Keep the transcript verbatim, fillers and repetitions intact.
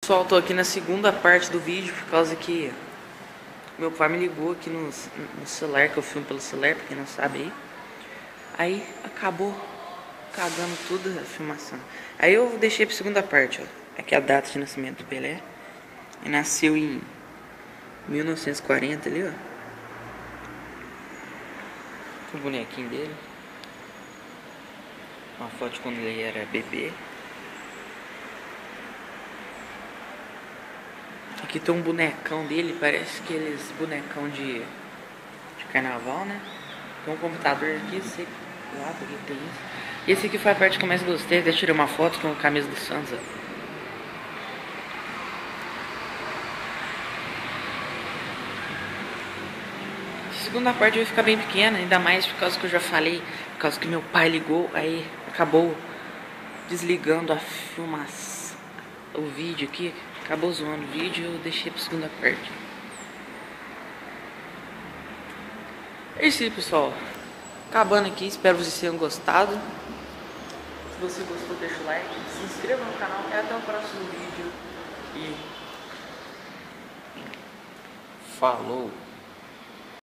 Pessoal, tô aqui na segunda parte do vídeo por causa que meu pai me ligou aqui no, no celular, que eu filmo pelo celular, pra quem não sabe aí. Aí acabou cagando tudo a filmação. Aí eu deixei pra segunda parte, ó. Aqui a data de nascimento do Pelé. Ele nasceu em mil novecentos e quarenta ali, ó. O bonequinho dele. Uma foto de quando ele era bebê. Aqui tem um bonecão dele, parece aqueles bonecão de, de carnaval, né? Tem um computador aqui, sei lá por que tem isso. E esse aqui foi a parte que eu mais gostei, deixa eu tirar uma foto com a camisa do Santos, ó. A segunda parte vai ficar bem pequena, ainda mais por causa que eu já falei, por causa que meu pai ligou, aí acabou desligando a filmação, o vídeo aqui, acabou zoando o vídeo e eu deixei pra segunda parte. É isso aí, pessoal. Acabando aqui, espero que vocês tenham gostado. Se você gostou, deixa o like, se inscreva no canal e até o próximo vídeo. E falou!